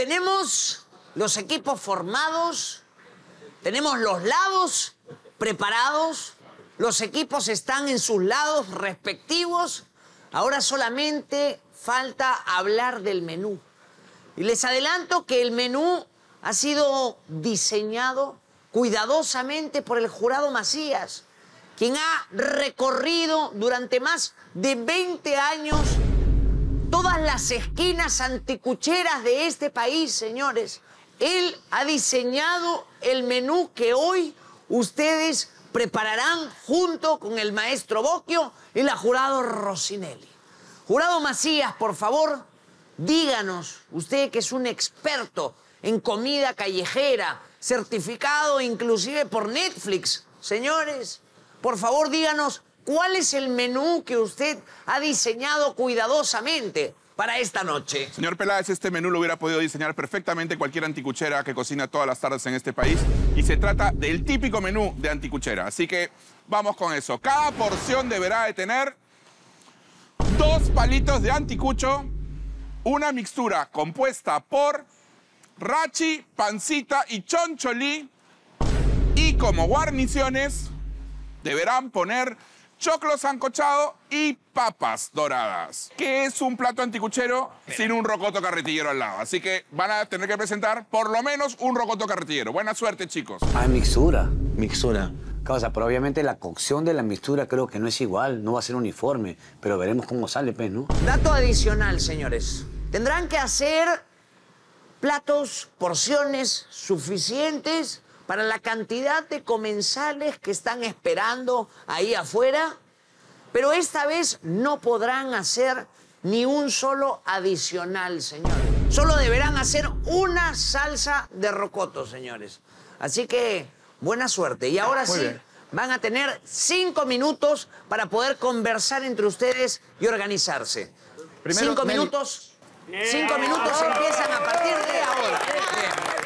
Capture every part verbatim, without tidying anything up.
tenemos los equipos formados, tenemos los lados preparados, los equipos están en sus lados respectivos. Ahora solamente falta hablar del menú. Y les adelanto que el menú ha sido diseñado cuidadosamente por el jurado Macías, quien ha recorrido durante más de veinte años todas las esquinas anticucheras de este país, señores. Él ha diseñado el menú que hoy ustedes prepararán junto con el maestro Bocchio y la jurado Rossinelli. Jurado Macías, por favor, díganos, usted que es un experto en comida callejera, certificado inclusive por Netflix, señores, por favor díganos cuál es el menú que usted ha diseñado cuidadosamente para esta noche. Señor Peláez, este menú lo hubiera podido diseñar perfectamente cualquier anticuchera que cocina todas las tardes en este país. Y se trata del típico menú de anticuchera. Así que vamos con eso. Cada porción deberá de tener dos palitos de anticucho, una mixtura compuesta por rachi, pancita y choncholí. Y como guarniciones deberán poner choclo sancochado y papas doradas. ¿Qué es un plato anticuchero sin un rocoto carretillero al lado? Así que van a tener que presentar por lo menos un rocoto carretillero. Buena suerte, chicos. Ah, mixtura. Mixtura. Causa, pero obviamente la cocción de la mixtura creo que no es igual, no va a ser uniforme, pero veremos cómo sale, pues, ¿no? Dato adicional, señores. Tendrán que hacer platos, porciones suficientes para la cantidad de comensales que están esperando ahí afuera, pero esta vez no podrán hacer ni un solo adicional, señores. Solo deberán hacer una salsa de rocoto, señores. Así que, buena suerte. Y ahora sí, van a tener cinco minutos para poder conversar entre ustedes y organizarse. Primero, cinco Nelly. minutos. Cinco minutos empiezan a partir de ahora. Bien.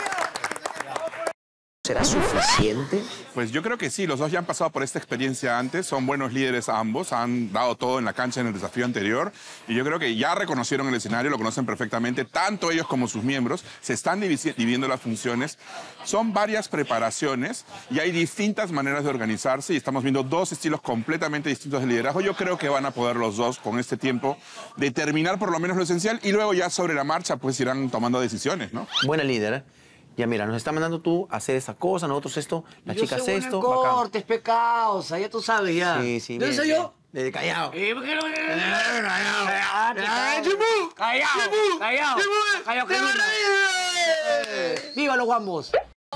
¿Será suficiente? Pues yo creo que sí, los dos ya han pasado por esta experiencia antes, son buenos líderes ambos, han dado todo en la cancha en el desafío anterior y yo creo que ya reconocieron el escenario, lo conocen perfectamente, tanto ellos como sus miembros, se están dividiendo las funciones, son varias preparaciones y hay distintas maneras de organizarse y estamos viendo dos estilos completamente distintos de liderazgo. Yo creo que van a poder los dos con este tiempo determinar por lo menos lo esencial y luego ya sobre la marcha pues irán tomando decisiones, ¿no? Buena líder, ¿eh? Ya mira, nos está mandando tú a hacer esa cosa, nosotros esto, las chicas esto. Cortes, pecados, ya tú sabes ya. Sí, sí. ¿Dónde soy yo? De Callao. Callao. Callao. Callao. ¡Viva los guambos!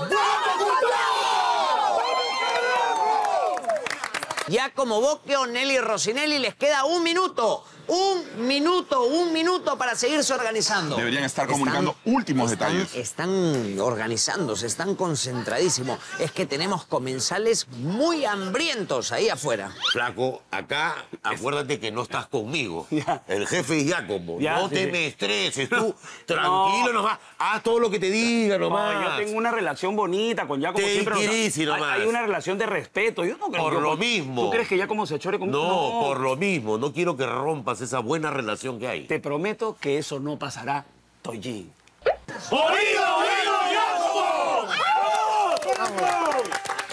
Ya como Bocchio, Nelly y Rossinelli les queda un minuto. Un minuto, un minuto para seguirse organizando. Deberían estar comunicando están, últimos están, detalles. Están organizándose, están concentradísimos. Es que tenemos comensales muy hambrientos ahí afuera. Flaco, acá acuérdate que no estás conmigo. Ya. El jefe es Giacomo. Ya, no sí, te sí. me estreses, tú tranquilo no. nomás. Haz todo lo que te diga nomás. No, yo tengo una relación bonita con Giacomo. Te siempre. Hay, nomás. hay una relación de respeto. Yo no creo por yo, lo mismo. ¿Tú crees que Giacomo se chore conmigo? No, no, por lo mismo. No quiero que rompas esa buena relación que hay. Te prometo que eso no pasará, Toyin. ¡Oído, oído, Giacomo! ¡Vamos!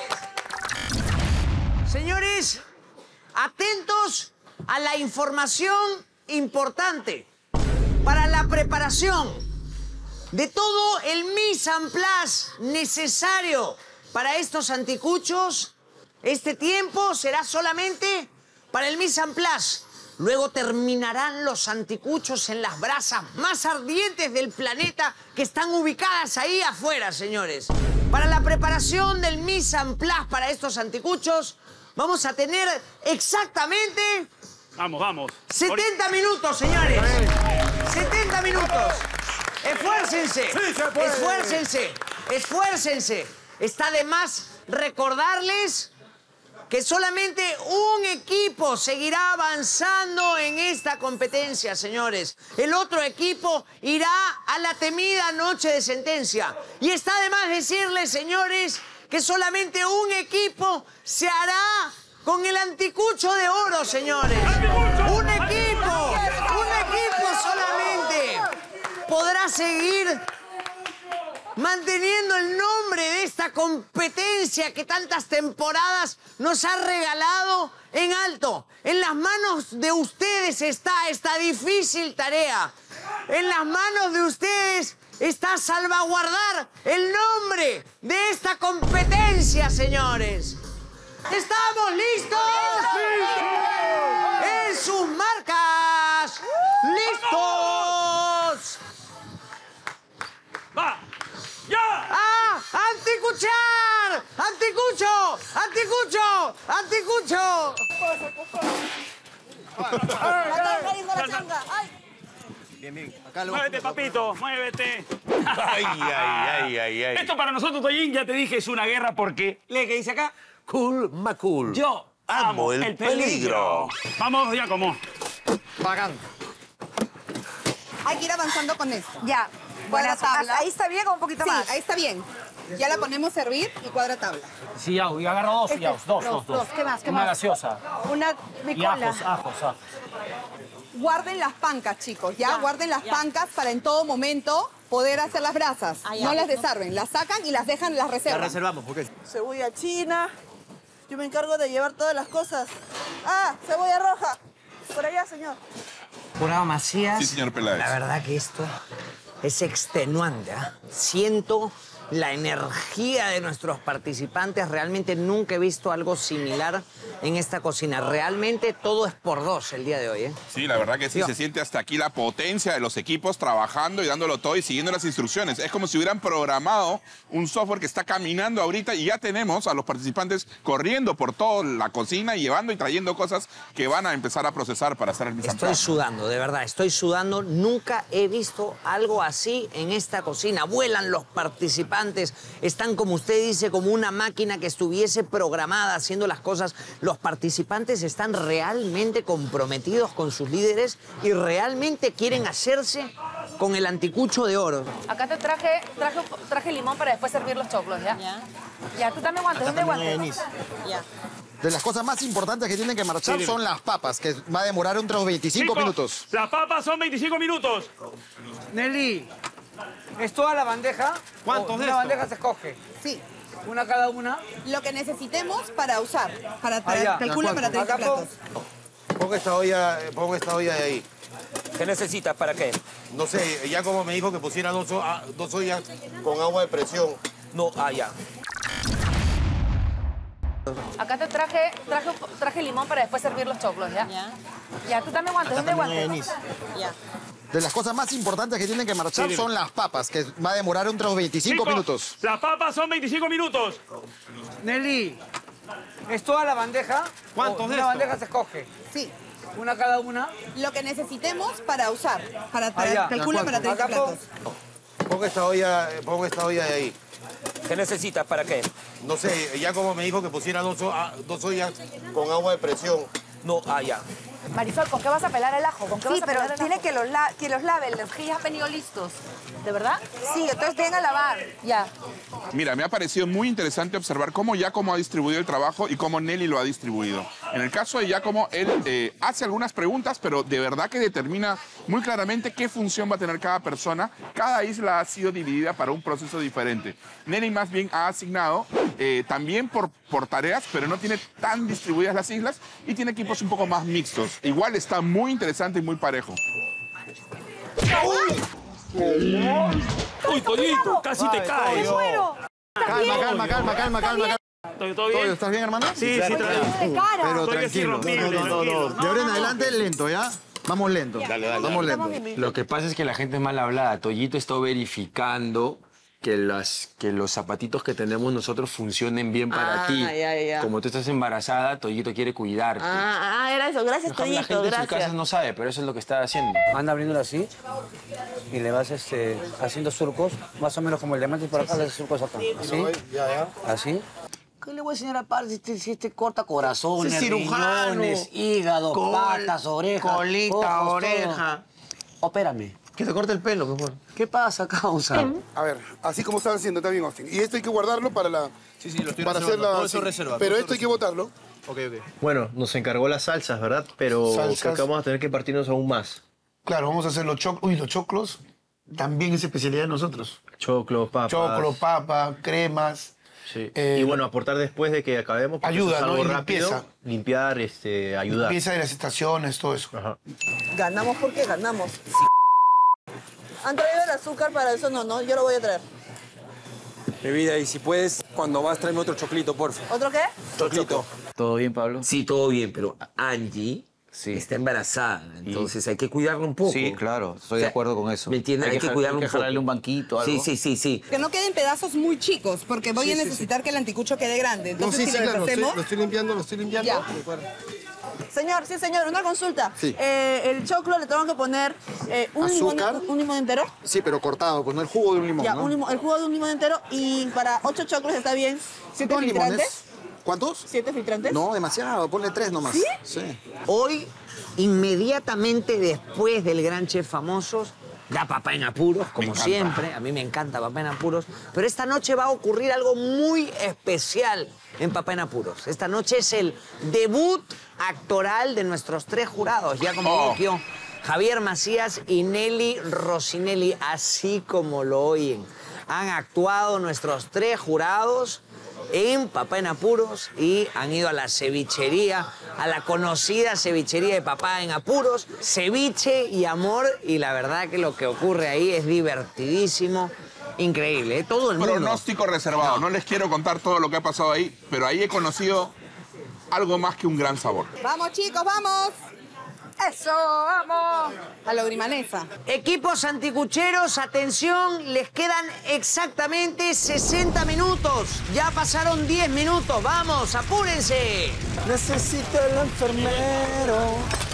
Señores, atentos a la información importante para la preparación de todo el mise en place necesario para estos anticuchos. Este tiempo será solamente para el mise en place. Luego terminarán los anticuchos en las brasas más ardientes del planeta que están ubicadas ahí afuera, señores. Para la preparación del mise en place para estos anticuchos, vamos a tener exactamente... Vamos, vamos. setenta minutos, señores. setenta minutos. Esfuércense. Sí, se puede. Esfuércense. Esfuércense. Está de más recordarles que solamente un equipo seguirá avanzando en esta competencia, señores. El otro equipo irá a la temida noche de sentencia. Y está de más decirles, señores, que solamente un equipo se hará con el anticucho de oro, señores. ¡Un equipo! ¡Un equipo solamente! podrá seguir manteniendo el nombre de esta competencia que tantas temporadas nos ha regalado en alto. En las manos de ustedes está esta difícil tarea. En las manos de ustedes está salvaguardar el nombre de esta competencia, señores. ¿Estamos listos? ¡En sus marcas! ¡Listos! ¡Va! ¡Ya! ¡Ah! ¡Anticuchar! ¡Anticucho! ¡Anticucho! ¡Anticucho! Bien, bien. Acá lo... Muévete, papito, muévete. Ay, ay, ay, ay, ay. Esto para nosotros, Toyin, ya te dije, es una guerra porque... ¿Lee qué dice acá? Cool, Macul. Yo amo el, el peligro. peligro. Vamos, Giacomo. Bacán. Hay que ir avanzando con esto. Ya. Cuadra tabla. Ahí está bien o un poquito sí, más. Sí, ahí está bien. Ya la ponemos a hervir y cuadra tabla. Sí, ya, y agarro dos, este, ya, dos, dos, dos, dos. ¿Qué más? ¿Qué Una más? gaseosa. Una Y bicola. ajos, ajos, ajos. Guarden las pancas, chicos, ¿ya? Ya, Guarden las ya. pancas para en todo momento poder hacer las brasas. Ah, ya. No las desarmen, las sacan y las dejan, las reservan. La reservamos, ¿por qué? Cebolla china. Yo me encargo de llevar todas las cosas. Ah, cebolla roja. Por allá, señor. Jurado Macías. Sí, señor Peláez. La verdad que esto es extenuante. ¿eh? Siento la energía de nuestros participantes. Realmente nunca he visto algo similar en esta cocina. Realmente todo es por dos el día de hoy. ¿eh? Sí, la verdad que sí, Yo. se siente hasta aquí la potencia de los equipos trabajando y dándolo todo y siguiendo las instrucciones. Es como si hubieran programado un software que está caminando ahorita y ya tenemos a los participantes corriendo por toda la cocina y llevando y trayendo cosas que van a empezar a procesar para hacer el mise en Estoy place. sudando, de verdad, estoy sudando. Nunca he visto algo así en esta cocina. Vuelan los participantes, están, como usted dice, como una máquina que estuviese programada haciendo las cosas. Los participantes están realmente comprometidos con sus líderes y realmente quieren hacerse con el anticucho de oro. Acá te traje, traje, traje limón para después servir los choclos, ¿ya? Ya. Ya, tú también guantes, ¿dónde guantes? Ya. De las cosas más importantes que tienen que marchar son las papas, que va a demorar entre veinticinco Chicos, minutos. Las papas son veinticinco minutos. Nelly, ¿es toda la bandeja? ¿Cuántos ¿O de una esto? bandeja se escoge? Sí. ¿Una cada una? Lo que necesitemos para usar. Para Ah, ya. calcula para treinta Acá pon- platos. Pon esta olla, pon esta olla de ahí. ¿Qué necesitas? ¿Para qué? No sé, ya como me dijo que pusiera dos, o- ah, dos ollas con agua de presión. No, ah, ya. Acá te traje, traje, traje limón para después servir los choclos, ¿ya? Ya. Ya, tú también guantes, ¿dónde guantes? Ya. De las cosas más importantes que tienen que marchar son las papas, que va a demorar entre veinticinco Chicos, minutos. Las papas son veinticinco minutos. Nelly, ¿es toda la bandeja? ¿Cuántos ¿O de una esto? bandeja se escoge? Sí. ¿Una cada una? Lo que necesitemos para usar. Para, Ah, para ya. calcula para treinta Acá pon- platos. Pon esta olla, pon esta olla de ahí. ¿Qué necesitas? ¿Para qué? No sé, ya como me dijo que pusiera dos, o- ah, dos ollas con agua de presión. No, ah, ya. Marisol, ¿con qué vas a pelar el ajo? ¿Con qué Sí, vas a pero pelar el tiene ajo? que los, la que los lave, los que ya han venido listos. ¿De verdad? Sí, entonces tienen a lavar. Ya. Mira, me ha parecido muy interesante observar cómo Giacomo ha distribuido el trabajo y cómo Nelly lo ha distribuido. En el caso de Giacomo, él eh, hace algunas preguntas, pero de verdad que determina muy claramente qué función va a tener cada persona. Cada isla ha sido dividida para un proceso diferente. Nelly más bien ha asignado eh, también por, por tareas, pero no tiene tan distribuidas las islas y tiene equipos un poco más mixtos. Igual está muy interesante y muy parejo. Uy, Toyito, casi te caes. Calma, calma, calma, calma, calma. ¿Todo, todo bien? ¿Estás bien, hermano? Sí, sí, tranquilo. Pero Estoy así tranquilo. rompible, No, no, no, tranquilo. no. De ahora en adelante, lento, ¿ya? Vamos lento. Dale, dale, Vamos dale. lento. Lo que pasa es que la gente es mal hablada. Toyito está verificando que, las, que los zapatitos que tenemos nosotros funcionen bien para Ah, ti. ya, ya. Como tú estás embarazada, Toyito quiere cuidarte. Ah, ah, era eso. Gracias, Mejor la Toyito. gente en sus Gracias. casas no sabe, pero eso es lo que está haciendo. Anda abriéndolo así y le vas este, haciendo surcos, más o menos como el diamante por acá, le haces surcos acá. ¿Así? ¿Así? ¿Qué le voy a enseñar a Pablo si este, si este corta corazones, Ese cirujano. riñones, hígado, Col- patas, orejas, colita, ojos, todo? oreja. Opérame. Que te corte el pelo, mejor. ¿Qué pasa, causa? A ver, así como están haciendo, está bien, Austin. Y esto hay que guardarlo para la... Sí, sí, lo estoy para hacer reservando. la... Todo eso sí. reserva. Pero todo esto hay eso que botarlo. Ok, ok. Bueno, nos encargó las salsas, ¿verdad? Pero Salsas. creo que vamos a tener que partirnos aún más. Claro, vamos a hacer los choclos. Uy, los choclos. también es especialidad de nosotros. Choclo, papas. Choclo, papa, cremas. Sí. Eh, y bueno, aportar después de que acabemos. Ayuda, es ¿no? algo Y rápido. limpieza. Limpiar, este, ayudar. Limpieza de las estaciones, todo eso. Ajá. Ganamos porque ganamos. ¿Han traído el azúcar para eso? No, no, yo lo voy a traer. Bebida, y si puedes, cuando vas, tráeme otro choclito, porfa. ¿Otro qué? Choclito. ¿Todo bien, Pablo? Sí, todo bien, pero Angie está embarazada, entonces hay que cuidarla un poco. Sí, claro, estoy de acuerdo con eso. ¿Me entiendes? Hay, Hay que, que cuidarla hay que un poco. jalarle un banquito, algo. Sí, sí, sí, sí. Que no queden pedazos muy chicos, porque voy Sí, a sí, necesitar que el anticucho quede grande. No, Entonces, sí, si sí, lo claro, lo estoy, deshacemos... lo estoy limpiando, lo estoy limpiando. Ya. Señor, sí, señor, una consulta. Sí. Eh, el choclo le tengo que poner eh, un, limón, Azúcar. un limón entero. Sí, pero cortado, pues no el jugo de un limón, Ya, ¿no? un limón- el jugo de un limón entero. Y para ocho choclos está bien. ¿Siete Dos filtrantes? limones. ¿Cuántos? ¿Siete filtrantes? No, demasiado, ponle tres nomás. ¿Sí? Sí. Hoy, inmediatamente después del Gran Chef Famosos, da Papá en Apuros, como siempre. A mí me encanta Papá en Apuros. Pero esta noche va a ocurrir algo muy especial en Papá en Apuros. Esta noche es el debut actoral de nuestros tres jurados. Ya como Oh. dijo Javier Macías y Nelly Rossinelli, así como lo oyen. Han actuado nuestros tres jurados en Papá en Apuros y han ido a la cevichería, a la conocida cevichería de Papá en Apuros, ceviche y amor, y la verdad que lo que ocurre ahí es divertidísimo, increíble, ¿eh? Todo el mundo. Pronóstico reservado. No. no les quiero contar todo lo que ha pasado ahí, pero ahí he conocido algo más que un gran sabor. Vamos, chicos, vamos. Eso, vamos. A lo grimanesa. Equipos anticucheros, atención, les quedan exactamente sesenta minutos. Ya pasaron diez minutos, vamos, apúrense. Necesito el enfermero.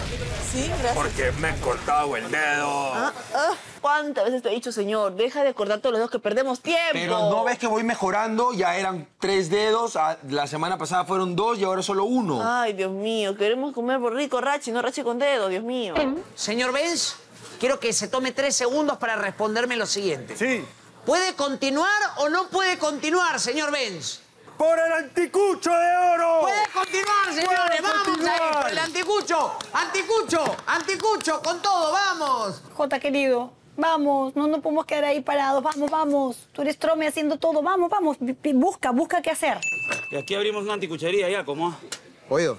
Sí, gracias. Porque me he cortado el dedo. Ah, ah. ¿Cuántas veces te he dicho, señor? Deja de acordar todos los dedos que perdemos tiempo. Pero no ves que voy mejorando, ya eran tres dedos, a- la semana pasada fueron dos y ahora solo uno. Ay, Dios mío, queremos comer por rico, Rachi, no Rachi con dedo, Dios mío. Señor Benz, quiero que se tome tres segundos para responderme lo siguiente. Sí. ¿Puede continuar o no puede continuar, señor Benz? ¡Por el anticucho de oro! ¡Puede continuar, señores! ¡Puede ¡Vamos continuar! ahí! ¡Por el anticucho! ¡Anticucho! ¡Anticucho! ¡Con todo! ¡Vamos! Jota, querido, vamos, no nos podemos quedar ahí parados, vamos, vamos. Tú eres Trome haciendo todo, vamos, vamos, busca, busca qué hacer. Y aquí abrimos una anticuchería ya, ¿cómo? Oye,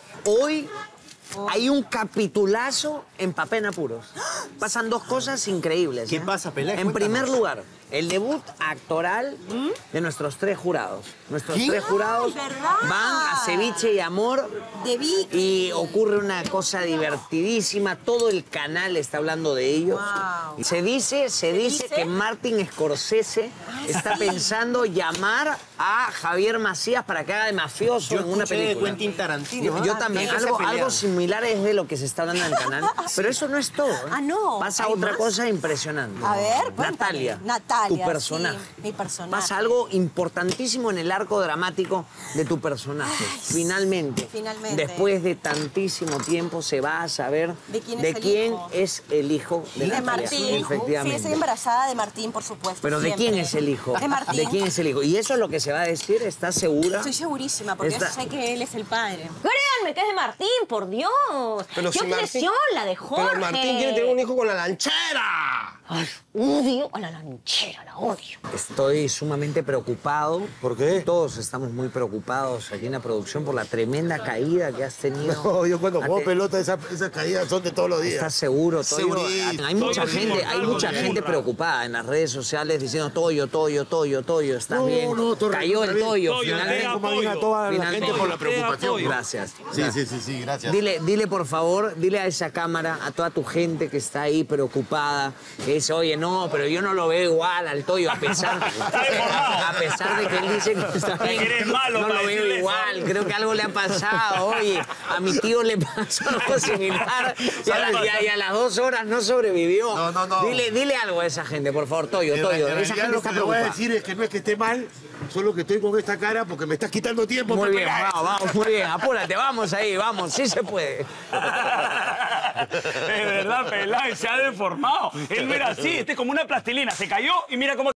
Hoy hay un capitulazo en Papá en Apuros. Pasan dos cosas increíbles. ¿Qué ¿eh? pasa, Pelé? En Cuéntanos. primer lugar, el debut actoral de nuestros tres jurados. Nuestros ¿Qué? tres jurados Ay, ¿verdad? van a Ceviche y Amor De Vicky. y ocurre una cosa divertidísima. Todo el canal está hablando de ellos. Wow. Se dice, se dice, dice? que Martin Scorsese está pensando llamar a Javier Macías para que haga de mafioso Yo en una escuché de película. Quentin Tarantino, Yo, ¿ah? yo también. Que se Algo, pelearon. algo similar es de lo que se está hablando en el canal. Pero eso no es todo. ¿eh? Ah, no. Pasa ¿Hay otra más? cosa impresionante. A ver, cuéntame. Natalia. Natalia, Tu sí, personaje. mi personaje. Pasa algo importantísimo en el arco dramático de tu personaje. Finalmente. Finalmente. Después de tantísimo tiempo se va a saber ¿De quién es de el quién hijo? es el hijo de, De Natalia. Martín. Sí, Efectivamente. estoy embarazada de Martín, por supuesto. Pero ¿de siempre. quién es el hijo? De Martín. ¿De quién es el hijo? Y eso es lo que se va a decir, ¿estás segura? Estoy segurísima, porque Está- yo sé que él es el padre. Créanme que es de Martín, por Dios. Pero ¡Qué si Martín- obsesión la de Jorge! Pero Martín quiere tener un hijo con la lanchera. Ay, odio a la lanchera, la odio. Estoy sumamente preocupado. ¿Por qué? Todos estamos muy preocupados aquí en la producción por la tremenda caída que has tenido. No, yo cuando juego Ate- pelota, esas, esas caídas son de todos los días. ¿Estás seguro, Toyo? Segurísimo. Hay mucha Toyo es gente, hay inmortal, mucha Toyo es gente inmortal. preocupada en las redes sociales diciendo Toyo, Toyo, Toyo, Toyo, ¿estás No, bien? no, todo Cayó el está bien. Toyo, Toyo, finalmente. tea, Como diga toda la Finalmente. gente por la Toyo, preocupación. Toyo. Gracias. Sí, sí, sí, sí, gracias. Dile, dile por favor, dile a esa cámara, a toda tu gente que está ahí preocupada, que dice, oye, no, pero yo no lo veo igual al Toyo, a pesar, a pesar de que él dice que está bien, Que eres malo no para lo veo decirle igual, eso. creo que algo le ha pasado, oye, a mi tío le pasó algo similar y a, la- y a- y a las dos horas no sobrevivió. No, no, no. Dile, dile algo a esa gente, por favor, Toyo, En Toyo, realidad esa gente lo está que le voy a preocupada. decir es que no es que esté mal, solo que estoy con esta cara porque me estás quitando tiempo. Muy para bien, pegar. vamos, vamos, muy bien, apúrate, vamos ahí, vamos, sí se puede. De verdad, Peláez se ha deformado. Él no era así, este es como una plastilina. Se cayó y mira cómo